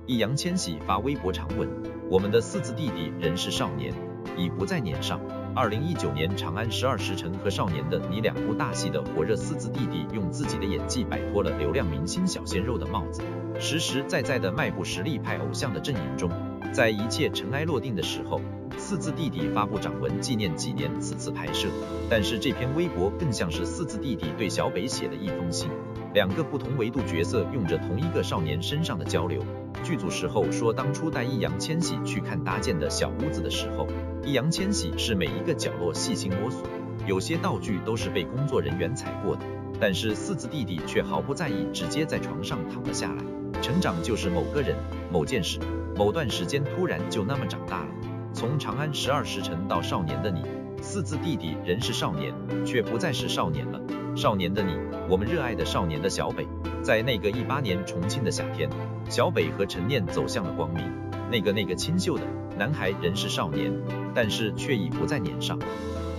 易烊千玺发微博长文：我们的四字弟弟仍是少年，已不再年少。2019年长安12时辰和少年的你2部大戏的火热四字弟弟，用自己的演技摆脱了流量明星小鲜肉的帽子，实实在在的迈步实力派偶像的阵营中。在一切尘埃落定的时候，四字弟弟发布掌文纪念几年此次拍摄，但是这篇微博更像是四字弟弟对小北写的一封信。2个不同维度角色用着同一个少年身上的交流。剧组时候说，当初带易烊千玺去看搭建的小屋子的时候，易烊千玺是每一个角落细心摸索，有些道具都是被工作人员踩过的，但是四字弟弟却毫不在意，直接在床上躺了下来。成长就是某个人、某件事、某段时间突然就那么长大了。从长安12时辰到少年的你，四字弟弟仍是少年，却不再是少年了。少年的你，我们热爱的少年的小北，在那个18年重庆的夏天，小北和陈念走向了光明。那个清秀的男孩仍是少年，但是却已不再年少。